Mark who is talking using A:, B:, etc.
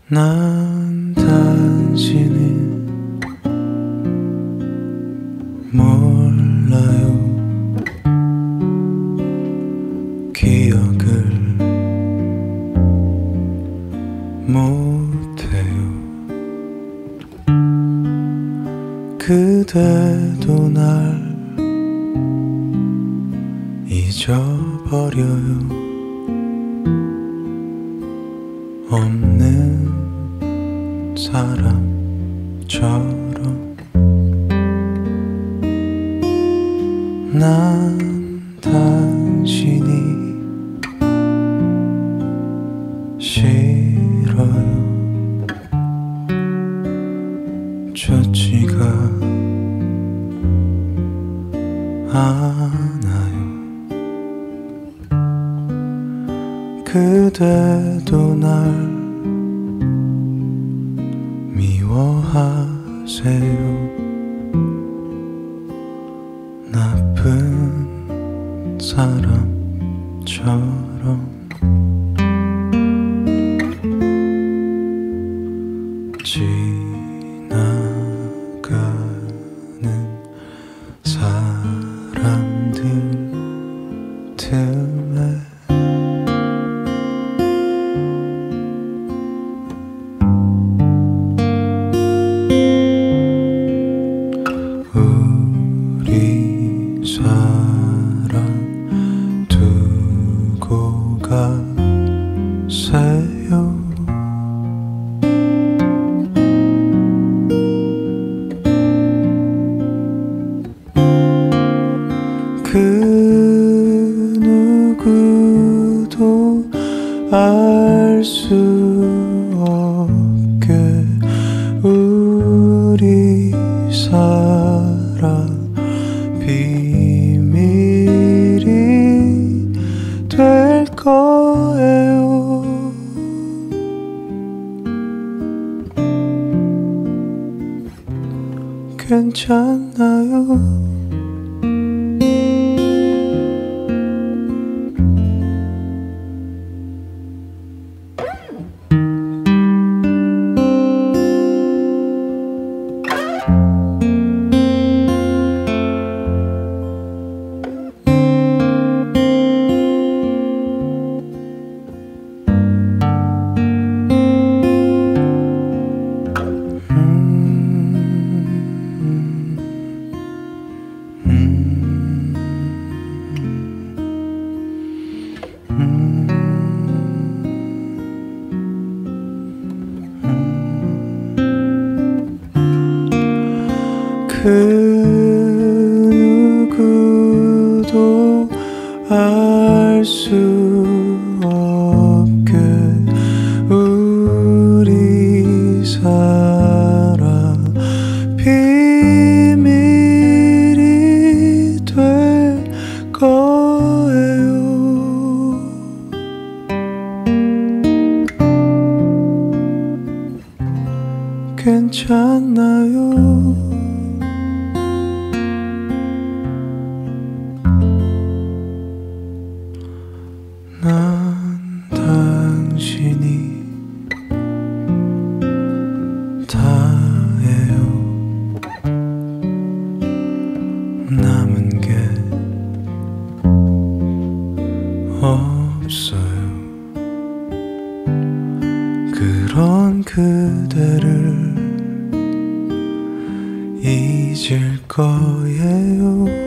A: 난 당신을 몰라요. 기억을 못해요. 그대도 날 잊어버려요. 없는 사람처럼 난 당신이 싫어요. 좋지가 않아요. 그대도 날 미워하세요. 나쁜 사람처럼 지나가는 사람들 틈에 우리 사랑 두고 가세요. 그 누구도 알 수 없게 우리 사랑 비밀이 될 거예요. 괜찮아요. 그 누구도 알 수 없게 우리 사랑 비밀이 될 거예요. 괜찮아요. 난 당신이 다예요. 남은 게 없어요. 그런 그대를 잊을 거예요.